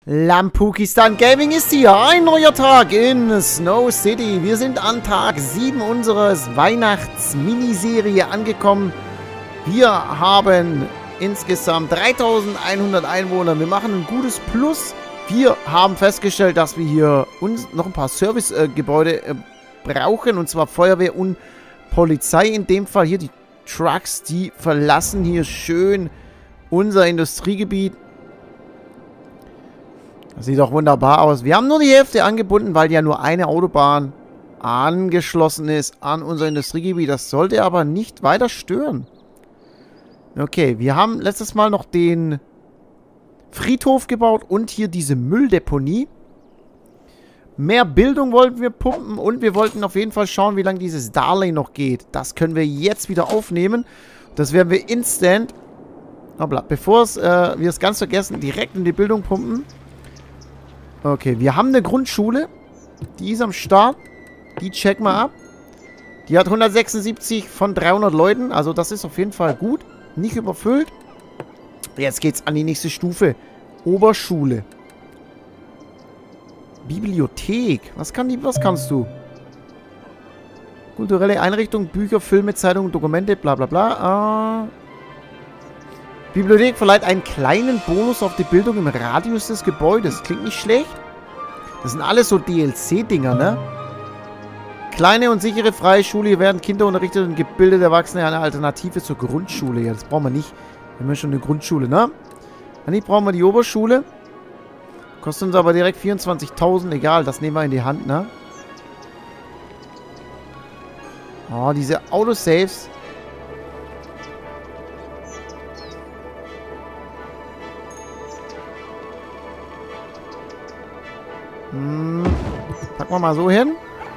Lampukistan Gaming ist hier. Ein neuer Tag in Snow City. Wir sind an Tag 7 unseres Weihnachts-Miniserie angekommen. Wir haben insgesamt 3100 Einwohner. Wir machen ein gutes Plus. Wir haben festgestellt, dass wir hier uns noch ein paar Servicegebäude brauchen. Und zwar Feuerwehr und Polizei. In dem Fall hier die Trucks, die verlassen hier schön unser Industriegebiet. Das sieht doch wunderbar aus. Wir haben nur die Hälfte angebunden, weil ja nur eine Autobahn angeschlossen ist an unser Industriegebiet. Das sollte aber nicht weiter stören. Okay, wir haben letztes Mal noch den Friedhof gebaut und hier diese Mülldeponie. Mehr Bildung wollten wir pumpen und wir wollten auf jeden Fall schauen, wie lange dieses Darlehen noch geht. Das können wir jetzt wieder aufnehmen. Das werden wir instant, bevor wir es ganz vergessen, direkt in die Bildung pumpen. Okay, wir haben eine Grundschule. Die ist am Start. Die checken wir ab. Die hat 176 von 300 Leuten. Also das ist auf jeden Fall gut. Nicht überfüllt. Jetzt geht's an die nächste Stufe. Oberschule. Bibliothek. Was kannst du? Kulturelle Einrichtung, Bücher, Filme, Zeitungen, Dokumente, bla bla bla. Bibliothek verleiht einen kleinen Bonus auf die Bildung im Radius des Gebäudes. Klingt nicht schlecht. Das sind alles so DLC-Dinger, ne? Kleine und sichere freie Schule. Hier werden Kinder unterrichtet und gebildete Erwachsene, eine Alternative zur Grundschule. Ja, das brauchen wir nicht. Wir haben ja schon eine Grundschule, ne? Dann brauchen wir die Oberschule. Kostet uns aber direkt 24.000. Egal, das nehmen wir in die Hand, ne? Oh, diese Autosaves. Packen wir mal so hin.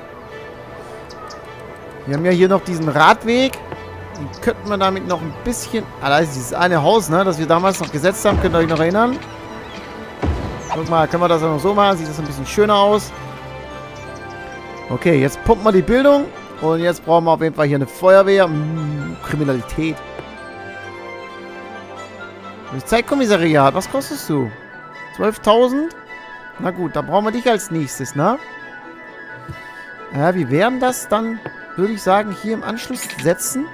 Wir haben ja hier noch diesen Radweg. Den könnten wir damit noch ein bisschen... Ah, da ist dieses eine Haus, ne, das wir damals noch gesetzt haben. Könnt ihr euch noch erinnern? Guck mal, können wir das auch noch so machen? Sieht das ein bisschen schöner aus. Okay, jetzt pumpen wir die Bildung. Und jetzt brauchen wir auf jeden Fall hier eine Feuerwehr. Kriminalität. Polizeikommissariat. Was kostest du? 12.000? Na gut, dann brauchen wir dich als nächstes, ne? Ja, wie wären das dann, würde ich sagen, hier im Anschluss setzen?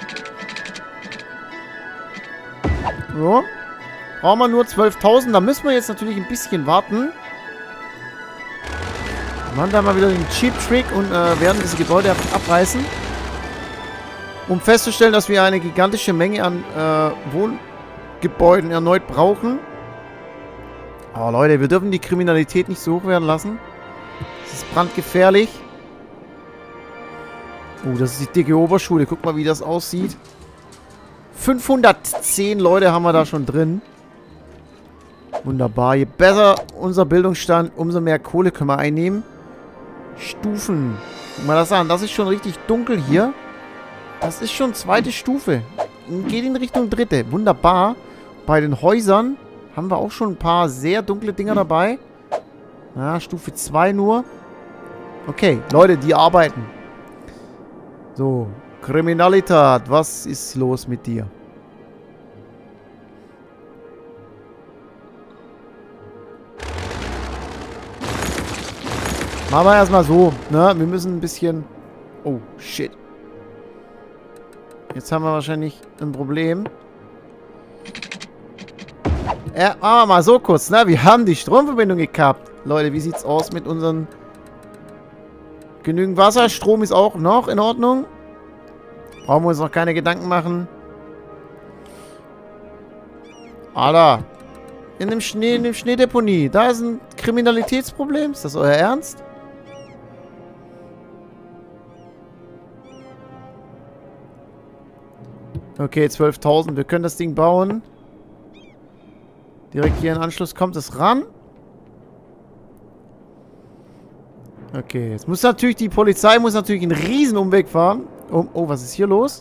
So. Brauchen wir nur 12.000. Da müssen wir jetzt natürlich ein bisschen warten. Wir machen da mal wieder den Cheap-Trick und werden diese Gebäude abreißen. Um festzustellen, dass wir eine gigantische Menge an Wohngebäuden erneut brauchen. Oh, Leute, wir dürfen die Kriminalität nicht so hoch werden lassen. Das ist brandgefährlich. Oh, das ist die dicke Oberschule. Guck mal, wie das aussieht. 510 Leute haben wir da schon drin. Wunderbar. Je besser unser Bildungsstand, umso mehr Kohle können wir einnehmen. Stufen. Guck mal das an. Das ist schon richtig dunkel hier. Das ist schon zweite Stufe. Geht in Richtung dritte. Wunderbar. Bei den Häusern haben wir auch schon ein paar sehr dunkle Dinger dabei. Ja, Stufe 2 nur. Okay, Leute, die arbeiten. So, Kriminalität. Was ist los mit dir? Machen wir erstmal so, ne? Wir müssen ein bisschen... Oh, shit. Jetzt haben wir wahrscheinlich ein Problem. Ja, machen wir mal so kurz, ne? Wir haben die Stromverbindung gekappt. Leute, wie sieht's aus mit unseren... Genügend Wasser, Strom ist auch noch in Ordnung. Brauchen wir uns noch keine Gedanken machen. Alter. In der Schneedeponie. Da ist ein Kriminalitätsproblem. Ist das euer Ernst? Okay, 12.000. Wir können das Ding bauen. Direkt hier in Anschluss kommt es ran. Okay, jetzt muss natürlich die Polizei einen riesen Umweg fahren. Oh, was ist hier los?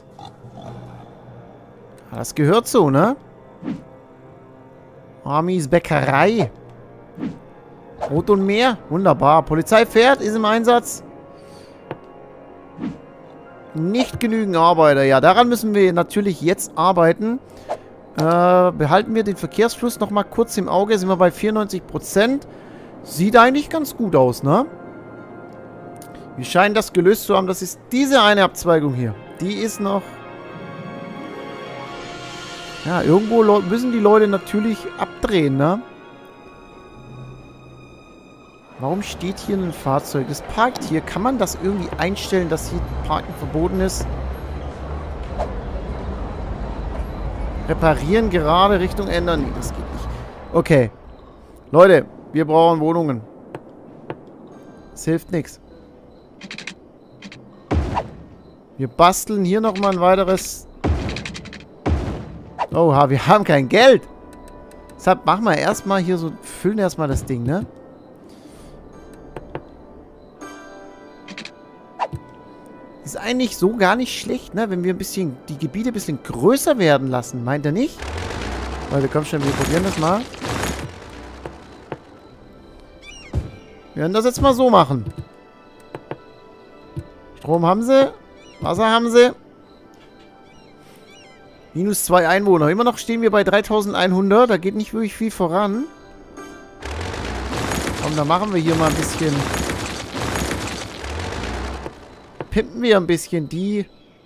Das gehört so, ne? Amis Bäckerei. Rot und Meer. Wunderbar. Polizei fährt, ist im Einsatz. Nicht genügend Arbeiter. Ja, daran müssen wir natürlich jetzt arbeiten. Behalten wir den Verkehrsfluss noch mal kurz im Auge. Sind wir bei 94%. Sieht eigentlich ganz gut aus, ne? Wir scheinen das gelöst zu haben. Das ist diese eine Abzweigung hier. Die ist noch... Ja, irgendwo müssen die Leute natürlich abdrehen, ne? Warum steht hier ein Fahrzeug? Das parkt hier. Kann man das irgendwie einstellen, dass hier Parken verboten ist? Reparieren, gerade, Richtung ändern. Nee, das geht nicht. Okay. Leute, wir brauchen Wohnungen. Das hilft nichts. Wir basteln hier nochmal ein weiteres... Oha, wir haben kein Geld. Deshalb machen wir erstmal hier so... Füllen erstmal das Ding, ne? Ist eigentlich so gar nicht schlecht, ne? Wenn wir ein bisschen... Die Gebiete ein bisschen größer werden lassen. Meint ihr nicht? Leute, komm schon, wir probieren das mal. Wir werden das jetzt mal so machen. Strom haben sie. Wasser haben sie. Minus 2 Einwohner. Immer noch stehen wir bei 3100. Da geht nicht wirklich viel voran. Komm, da machen wir hier mal ein bisschen... Pimpen wir ein bisschen die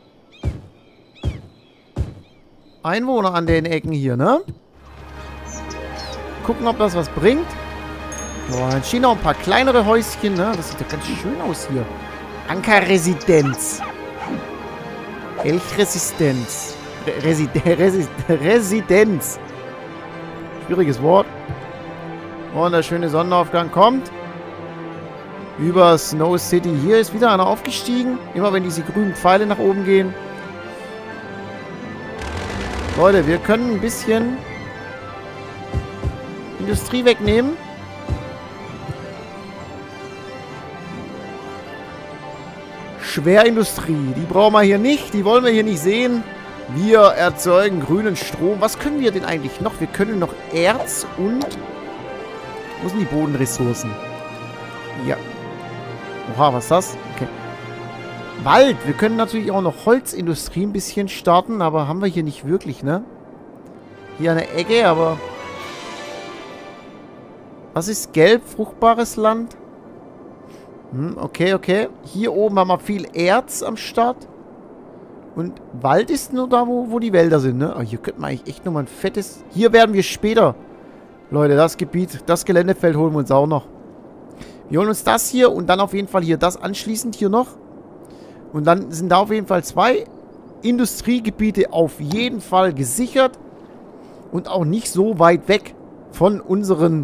Einwohner an den Ecken hier, ne? Gucken, ob das was bringt. Boah, dann stehen noch ein paar kleinere Häuschen, ne? Das sieht ja ganz schön aus hier. Ankerresidenz. Elchresistenz. Residenz. Schwieriges Wort. Und der schöne Sonnenaufgang kommt. Über Snow City. Hier ist wieder einer aufgestiegen. Immer wenn diese grünen Pfeile nach oben gehen. Leute, wir können ein bisschen Industrie wegnehmen. Schwerindustrie. Die brauchen wir hier nicht. Die wollen wir hier nicht sehen. Wir erzeugen grünen Strom. Was können wir denn eigentlich noch? Wir können noch Erz und... Wo sind die Bodenressourcen? Ja. Oha, was ist das? Okay. Wald. Wir können natürlich auch noch Holzindustrie ein bisschen starten, aber haben wir hier nicht wirklich, ne? Hier eine Ecke, aber... Was ist gelb? Fruchtbares Land? Okay, okay. Hier oben haben wir viel Erz am Start. Und Wald ist nur da, wo die Wälder sind, ne? Oh, hier könnten wir eigentlich echt nochmal ein fettes... Hier werden wir später... Leute, das Gebiet, das Geländefeld holen wir uns auch noch. Wir holen uns das hier und dann auf jeden Fall hier das anschließend hier noch. Und dann sind da auf jeden Fall 2 Industriegebiete auf jeden Fall gesichert. Und auch nicht so weit weg von unseren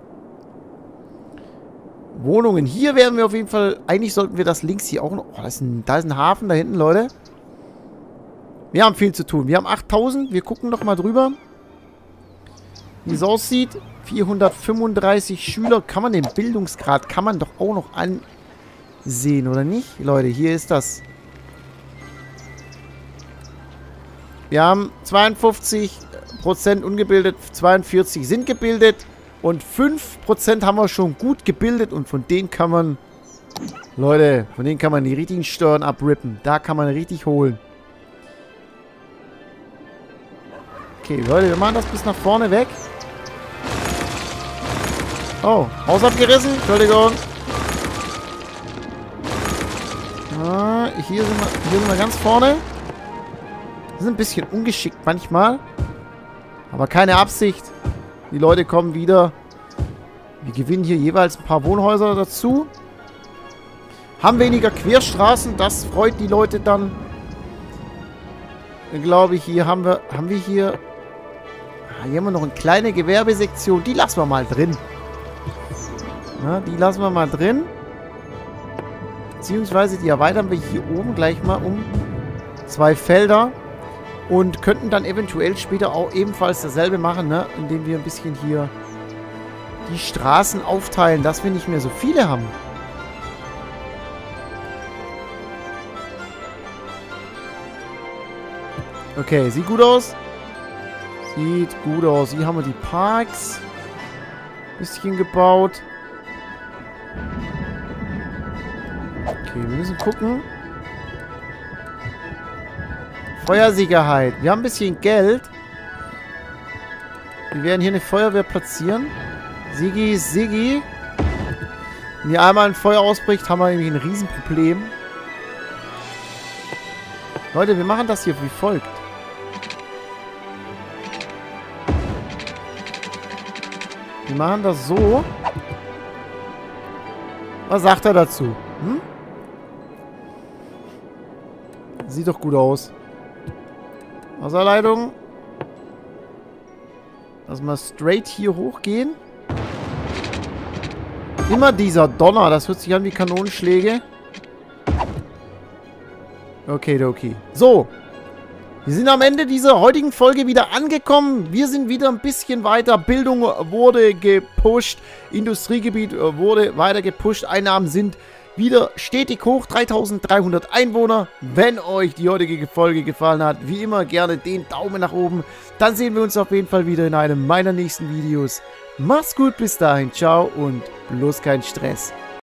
Wohnungen. Hier werden wir auf jeden Fall... Eigentlich sollten wir das links hier auch noch... Oh, da ist ein Hafen da hinten, Leute. Wir haben viel zu tun. Wir haben 8000. Wir gucken doch mal drüber. Wie es aussieht. 435 Schüler. Kann man den Bildungsgrad... Kann man doch auch noch ansehen, oder nicht? Leute, hier ist das. Wir haben 52% ungebildet. 42 sind gebildet. Und 5% haben wir schon gut gebildet. Und von denen kann man... Leute, von denen kann man die richtigen Steuern abrippen. Da kann man richtig holen. Okay, Leute, wir machen das bis nach vorne weg. Oh, Haus abgerissen. Entschuldigung. Ah, hier sind wir ganz vorne. Wir sind ein bisschen ungeschickt manchmal. Aber keine Absicht. Die Leute kommen wieder. Wir gewinnen hier jeweils ein paar Wohnhäuser dazu. Haben weniger Querstraßen. Das freut die Leute dann. Glaube ich, hier haben wir hier... Hier haben wir noch eine kleine Gewerbesektion. Die lassen wir mal drin. Ja, die lassen wir mal drin. Beziehungsweise die erweitern wir hier oben gleich mal um 2 Felder. Und könnten dann eventuell später auch ebenfalls dasselbe machen, ne? Indem wir ein bisschen hier die Straßen aufteilen, dass wir nicht mehr so viele haben. Okay, sieht gut aus. Sieht gut aus. Hier haben wir die Parks. Bisschen gebaut. Okay, wir müssen gucken. Feuersicherheit. Wir haben ein bisschen Geld. Wir werden hier eine Feuerwehr platzieren. Siggi. Wenn hier einmal ein Feuer ausbricht, haben wir nämlich ein Riesenproblem. Leute, wir machen das hier wie folgt. Wir machen das so. Was sagt er dazu? Hm? Sieht doch gut aus. Wasserleitung. Lass mal straight hier hochgehen. Immer dieser Donner. Das hört sich an wie Kanonenschläge. Okay, okay. So. Wir sind am Ende dieser heutigen Folge wieder angekommen. Wir sind wieder ein bisschen weiter. Bildung wurde gepusht. Industriegebiet wurde weiter gepusht. Einnahmen sind wieder stetig hoch. 3300 Einwohner. Wenn euch die heutige Folge gefallen hat, wie immer gerne den Daumen nach oben. Dann sehen wir uns auf jeden Fall wieder in einem meiner nächsten Videos. Macht's gut, bis dahin. Ciao und bloß kein Stress.